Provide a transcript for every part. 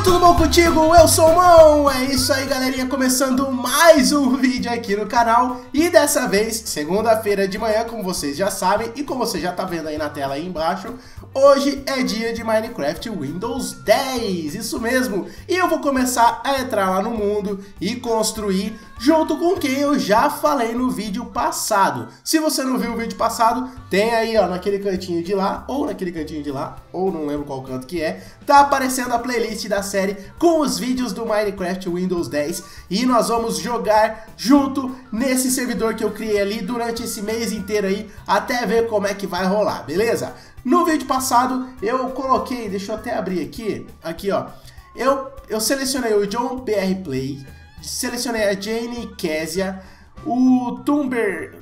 tudo bom contigo? Eu sou o Mão, é isso aí galerinha, começando mais um vídeo aqui no canal. E dessa vez, segunda-feira de manhã, como vocês já sabem e como você já tá vendo aí na tela aí embaixo, hoje é dia de Minecraft Windows 10, isso mesmo. E eu vou começar a entrar lá no mundo e construir junto com quem eu já falei no vídeo passado. Se você não viu o vídeo passado, tem aí ó, naquele cantinho de lá, ou naquele cantinho de lá, ou não lembro qual canto que é, tá aparecendo a playlist da série com os vídeos do Minecraft Windows 10 e nós vamos jogar junto nesse servidor que eu criei ali durante esse mês inteiro aí, até ver como é que vai rolar, beleza? No vídeo passado eu coloquei, deixa eu até abrir aqui ó, eu selecionei o John BR Play, selecionei a Jane Kezia, o Tumber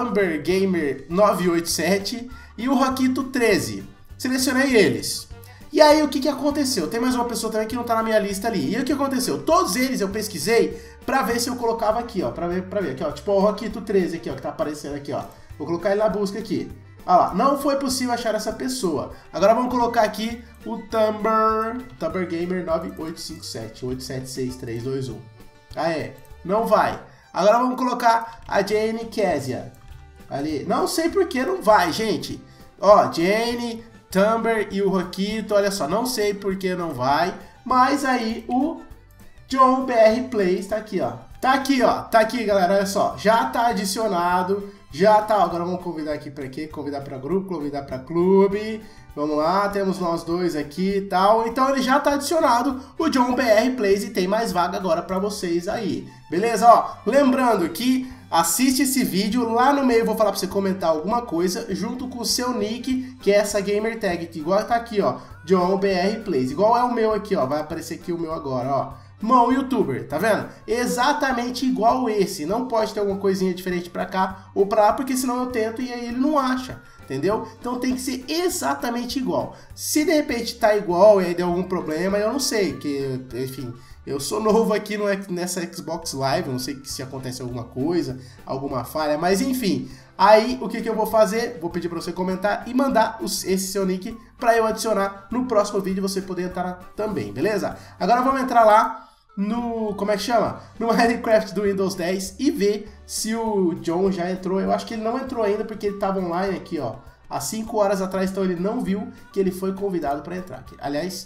Gamer 987 e o Roquito 13. Selecionei eles. E aí o que aconteceu? Tem mais uma pessoa também que não tá na minha lista ali. E o que aconteceu? Todos eles eu pesquisei pra ver se eu colocava aqui, ó, pra ver aqui, ó, tipo o Roquito 13 aqui, ó, que tá aparecendo aqui, ó. Vou colocar ele na busca aqui. Olha lá, não foi possível achar essa pessoa. Agora vamos colocar aqui o Tumber Gamer 9857 876321. Ah é, não vai. Agora vamos colocar a Jane Kezia ali. Não sei por que não vai, gente. Ó, Jane, Tumber e o Roquito, olha só, não sei por que não vai. Mas aí o John BR Plays tá aqui, ó. Tá aqui, ó. Tá aqui, galera, olha só. Já tá adicionado. Já tá. Agora vamos convidar aqui pra quê? Convidar pra grupo, convidar pra clube. Vamos lá, temos nós dois aqui e tal. Então ele já tá adicionado, o John BR Plays, e tem mais vaga agora pra vocês aí. Beleza? Ó, lembrando que assiste esse vídeo, lá no meio eu vou falar pra você comentar alguma coisa, junto com o seu nick, que é essa gamer tag, que igual tá aqui, ó, John BR Plays. Igual é o meu aqui, ó, vai aparecer aqui o meu agora, ó. Mão YouTuber, tá vendo? Exatamente igual esse, não pode ter alguma coisinha diferente pra cá ou pra lá, porque senão eu tento e aí ele não acha. Entendeu? Então tem que ser exatamente igual. Se de repente tá igual e aí deu algum problema, eu não sei, que enfim, eu sou novo aqui nessa Xbox Live, eu não sei se acontece alguma coisa, alguma falha, mas enfim. Aí o que eu vou fazer? Vou pedir para você comentar e mandar esse seu nick para eu adicionar no próximo vídeo, você poder entrar também, beleza? Agora vamos entrar lá no, como é que chama? No Minecraft do Windows 10 e ver se o John já entrou. Eu acho que ele não entrou ainda porque ele estava online aqui, ó, há 5 horas atrás, então ele não viu que ele foi convidado para entrar aqui. Aliás,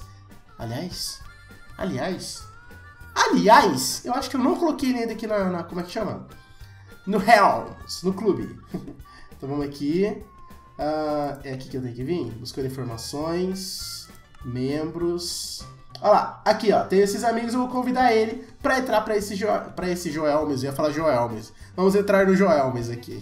eu acho que eu não coloquei ele ainda aqui na como é que chama? No Helms, no clube. Então vamos aqui. É aqui que eu tenho que vir? Buscando informações, membros. Olha lá, aqui ó, tem esses amigos, eu vou convidar ele pra entrar pra esse Joelmes, eu ia falar Joelmes. Vamos entrar no Joelmes aqui.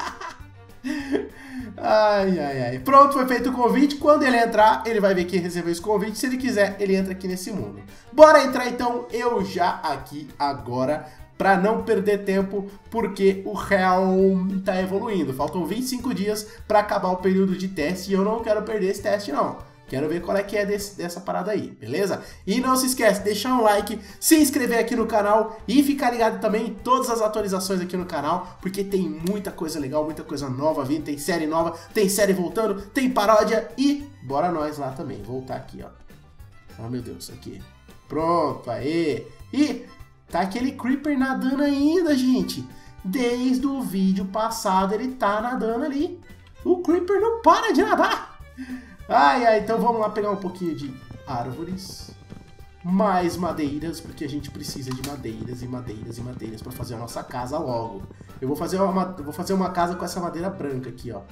Ai. Pronto, foi feito o convite. Quando ele entrar, ele vai ver que recebeu esse convite. Se ele quiser, ele entra aqui nesse mundo. Bora entrar então, eu já aqui agora, pra não perder tempo, porque o Helm tá evoluindo. Faltam 25 dias pra acabar o período de teste e eu não quero perder esse teste não. Quero ver qual é que é dessa parada aí, beleza? E não se esquece, deixar um like, se inscrever aqui no canal e ficar ligado também em todas as atualizações aqui no canal, porque tem muita coisa legal, muita coisa nova vindo, tem série nova, tem série voltando, tem paródia e bora nós lá também, voltar aqui, ó. Oh meu Deus, aqui. Pronto, aê! E tá aquele Creeper nadando ainda, gente. Desde o vídeo passado ele tá nadando ali. O Creeper não para de nadar. Ai, então vamos lá pegar um pouquinho de árvores, mais madeiras, porque a gente precisa de madeiras e madeiras e madeiras para fazer a nossa casa logo. Eu vou fazer uma casa com essa madeira branca aqui, ó.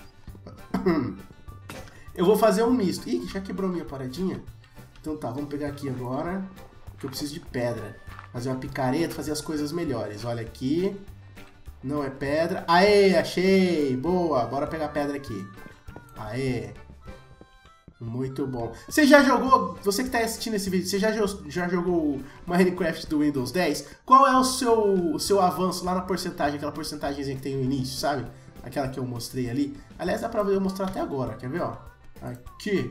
Eu vou fazer um misto. Ih, já quebrou minha paradinha? Então tá, vamos pegar aqui agora, que eu preciso de pedra. Fazer uma picareta, fazer as coisas melhores. Olha aqui, não é pedra. Aê, achei! Boa, bora pegar pedra aqui. Aê! Muito bom. Você já jogou, você que está assistindo esse vídeo, você já jogou o Minecraft do Windows 10? Qual é o seu avanço lá na porcentagem, aquela porcentagemzinha que tem no início, sabe? Aquela que eu mostrei ali. Aliás, dá pra eu mostrar até agora, quer ver, ó? Aqui.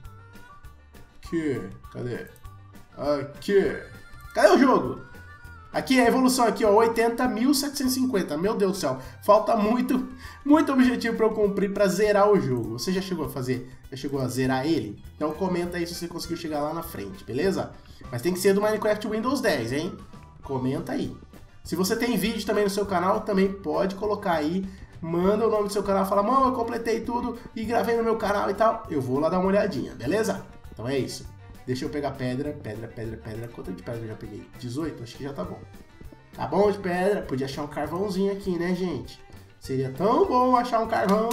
Cadê? Aqui. Cadê o jogo? Aqui, a evolução aqui, ó, 80.750. Meu Deus do céu, falta muito objetivo para eu cumprir para zerar o jogo. Você já chegou a fazer? Já chegou a zerar ele? Então comenta aí se você conseguiu chegar lá na frente, beleza? Mas tem que ser do Minecraft Windows 10, hein? Comenta aí. Se você tem vídeo também no seu canal, também pode colocar aí. Manda o nome do seu canal, fala, mano, eu completei tudo e gravei no meu canal e tal. Eu vou lá dar uma olhadinha, beleza? Então é isso. Deixa eu pegar pedra. Quanto de pedra eu já peguei? 18? Acho que já tá bom. Tá bom de pedra. Podia achar um carvãozinho aqui, né, gente? Seria tão bom achar um carvão.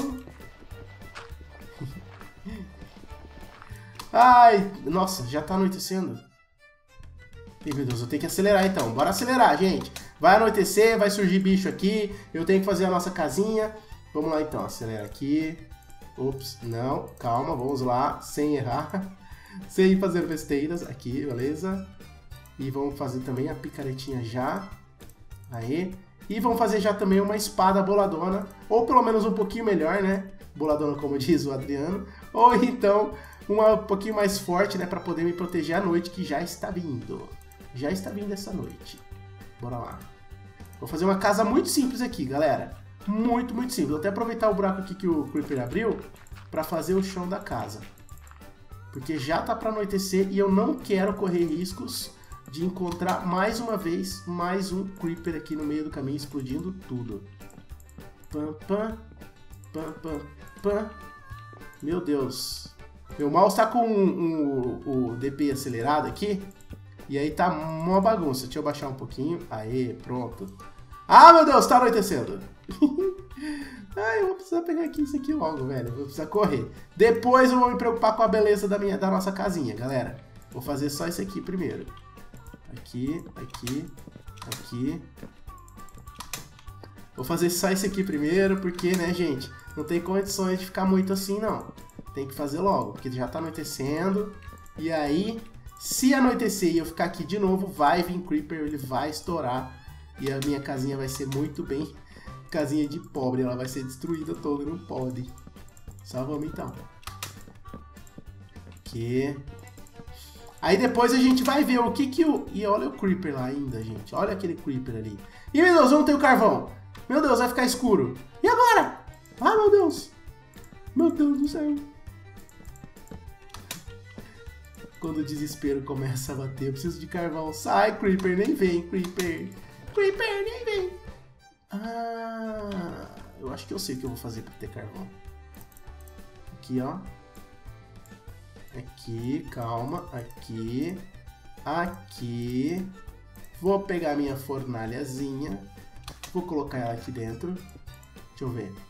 Ai, nossa, já tá anoitecendo. Ai, meu Deus, eu tenho que acelerar então. Bora acelerar, gente. Vai anoitecer, vai surgir bicho aqui. Eu tenho que fazer a nossa casinha. Vamos lá então, acelera aqui. Ops, não, calma, vamos lá, sem errar. Sem fazer besteiras aqui, beleza? E vamos fazer também a picaretinha já. Aí. E vamos fazer já também uma espada boladona. Ou pelo menos um pouquinho melhor, né? Boladona, como diz o Adriano. Ou então, uma um pouquinho mais forte, né? Pra poder me proteger à noite, que já está vindo. Já está vindo essa noite. Bora lá. Vou fazer uma casa muito simples aqui, galera. Muito simples. Vou até aproveitar o buraco aqui que o Creeper abriu pra fazer o chão da casa. Porque já tá para anoitecer e eu não quero correr riscos de encontrar mais uma vez mais um Creeper aqui no meio do caminho explodindo tudo. Pam, pam, pam, pam, pam. Meu Deus. Meu mouse tá com o DP acelerado aqui. E aí tá uma bagunça. Deixa eu baixar um pouquinho. Aê, pronto. Ah, meu Deus, tá anoitecendo. Ai, eu vou precisar pegar aqui isso aqui logo, velho. Vou precisar correr. Depois eu vou me preocupar com a beleza da nossa casinha, galera. Vou fazer só isso aqui primeiro. Aqui. Vou fazer só isso aqui primeiro, porque, né, gente, não tem condições de ficar muito assim, não. Tem que fazer logo, porque já tá anoitecendo. E aí, se anoitecer e eu ficar aqui de novo, vai vir Creeper, ele vai estourar. E a minha casinha vai ser muito bem... casinha de pobre, ela vai ser destruída toda, não pode. Só vamos então. Aqui. Aí depois a gente vai ver o que o... E olha o Creeper lá ainda, gente. Olha aquele Creeper ali. E meu Deus, eu não tenho carvão. Meu Deus, vai ficar escuro. E agora? Ah, meu Deus. Meu Deus do céu. Quando o desespero começa a bater, eu preciso de carvão. Sai, Creeper, nem vem, Creeper. Creeper, nem vem. Ah, eu acho que eu sei o que eu vou fazer para ter carvão. Aqui, ó. Aqui, calma. Aqui. Aqui. Vou pegar minha fornalhazinha. Vou colocar ela aqui dentro. Deixa eu ver.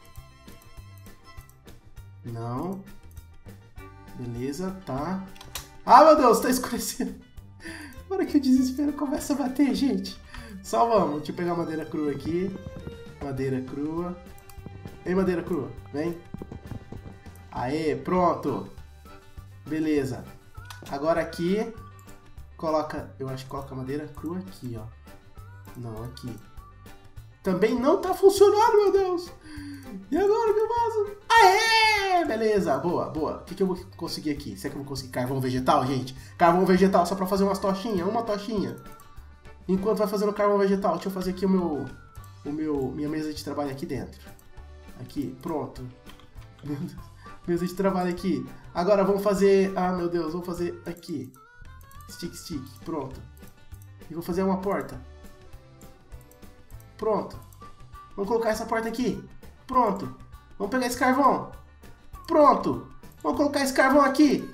Não. Beleza, tá. Ah, meu Deus, tá escurecendo. Agora que o desespero começa a bater, gente. Só vamos. Deixa eu pegar madeira crua aqui. Madeira crua. Vem, madeira crua. Vem. Aê, pronto. Beleza. Agora aqui. Coloca... Eu acho que coloca a madeira crua aqui, ó. Não, aqui. Também não tá funcionando, meu Deus. E agora, meu vaso? Aê! Beleza, boa, boa. O que eu vou conseguir aqui? Será que eu vou conseguir carvão vegetal, gente? Carvão vegetal só pra fazer umas tochinhas. Uma tochinha. Enquanto vai fazendo carvão vegetal, deixa eu fazer aqui minha mesa de trabalho aqui dentro. Aqui, pronto. Mesa de trabalho aqui. Agora vamos fazer... Ah, meu Deus, vou fazer aqui. Stick, pronto. E vou fazer uma porta. Pronto. Vamos colocar essa porta aqui. Pronto. Vamos pegar esse carvão. Pronto. Vamos colocar esse carvão aqui.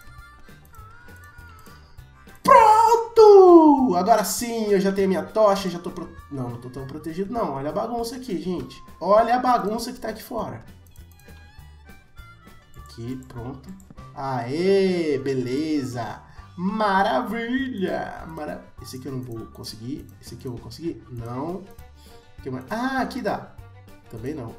Pronto! Agora sim, eu já tenho minha tocha, já tô... Não tô tão protegido não. Olha a bagunça aqui, gente. Olha a bagunça que tá aqui fora. Aqui, pronto. Aê, beleza. Maravilha. Esse aqui eu não vou conseguir. Esse aqui eu vou conseguir? Não. Ah, aqui dá. Também não.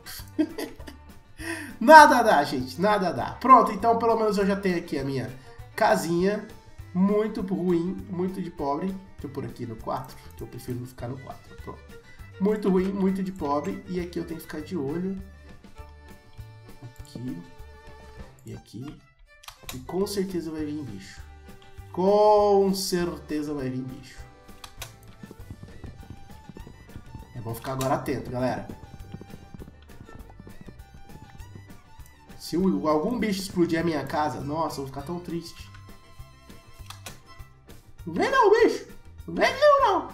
Nada dá, gente. Nada dá. Pronto, então pelo menos eu já tenho aqui a minha casinha. Muito ruim, muito de pobre. Deixa eu pôr aqui no 4, que eu prefiro não ficar no 4. Pronto. Muito ruim, muito de pobre. E aqui eu tenho que ficar de olho. Aqui. E aqui. E com certeza vai vir bicho. Com certeza vai vir bicho. vou ficar agora atento, galera. Se algum bicho explodir a minha casa, nossa, eu vou ficar tão triste. Não vem não, bicho. Não vem não.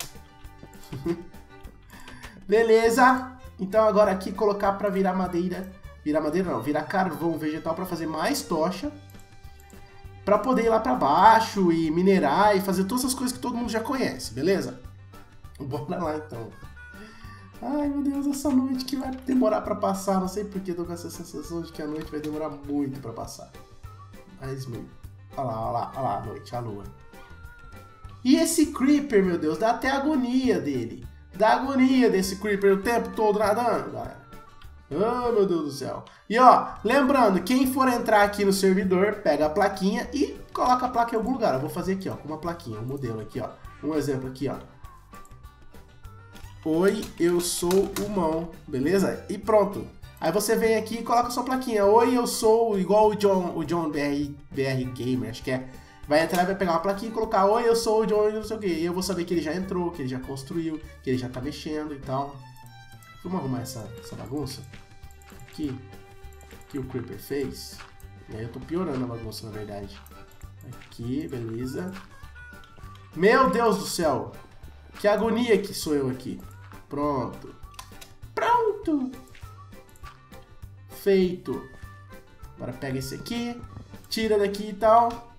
Beleza. Então agora aqui colocar pra virar madeira. Virar madeira não, virar carvão vegetal pra fazer mais tocha. Pra poder ir lá pra baixo e minerar e fazer todas as coisas que todo mundo já conhece, beleza? Bora lá então. Ai meu Deus, essa noite que vai demorar pra passar. Não sei porque tô com essa sensação de que a noite vai demorar muito pra passar. Mas muito. Olha lá a noite, a lua. E esse Creeper, meu Deus, dá até agonia dele. Dá agonia desse Creeper o tempo todo nadando, galera. Oh, meu Deus do céu. E ó, lembrando, quem for entrar aqui no servidor, pega a plaquinha e coloca a placa em algum lugar. Eu vou fazer aqui, ó, com uma plaquinha, um modelo aqui, ó. Um exemplo aqui, ó. Oi, eu sou o Mão, beleza? E pronto. Aí você vem aqui e coloca a sua plaquinha. Oi, eu sou igual o John BR Gamer, acho que é. Vai entrar, vai pegar uma plaquinha e colocar oi, eu sou o John, não sei o que. E eu vou saber que ele já entrou, que ele já construiu, que ele já tá mexendo e tal. Vamos arrumar essa bagunça? Aqui. Que o Creeper fez. E aí eu tô piorando a bagunça, na verdade. Aqui, beleza. Meu Deus do céu. Que agonia que sou eu aqui. Pronto. Pronto. Feito. Agora pega esse aqui. Tira daqui e tal.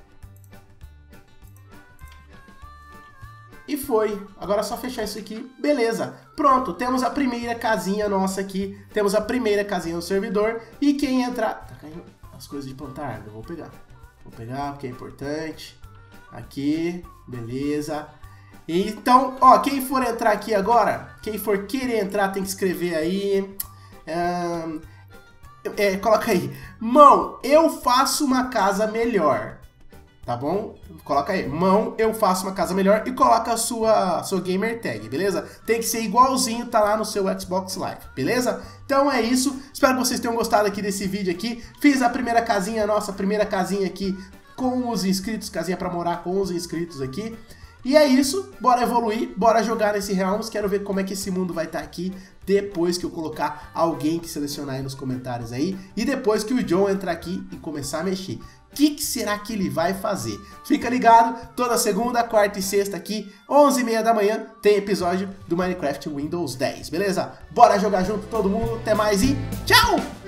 E foi. Agora é só fechar isso aqui. Beleza. Pronto. Temos a primeira casinha nossa aqui. Temos a primeira casinha no servidor. E quem entrar... Tá caindo as coisas de plantar árvore. Vou pegar. Vou pegar porque é importante. Aqui. Beleza. Então, ó, quem for entrar aqui agora, quem for querer entrar tem que escrever aí... coloca aí. Mão, eu faço uma casa melhor. Tá bom? Coloca aí, Mão, eu faço uma casa melhor e coloca a sua gamer tag, beleza? Tem que ser igualzinho, tá lá no seu Xbox Live, beleza? Então é isso, espero que vocês tenham gostado aqui desse vídeo aqui. Fiz a primeira casinha, nossa primeira casinha aqui com os inscritos, casinha pra morar com os inscritos aqui. E é isso, bora evoluir, bora jogar nesse Realms, quero ver como é que esse mundo vai estar aqui depois que eu colocar alguém que selecionar aí nos comentários aí, e depois que o John entrar aqui e começar a mexer. O que será que ele vai fazer? Fica ligado, toda segunda, quarta e sexta aqui, 11h30 da manhã, tem episódio do Minecraft Windows 10, beleza? Bora jogar junto todo mundo, até mais e tchau!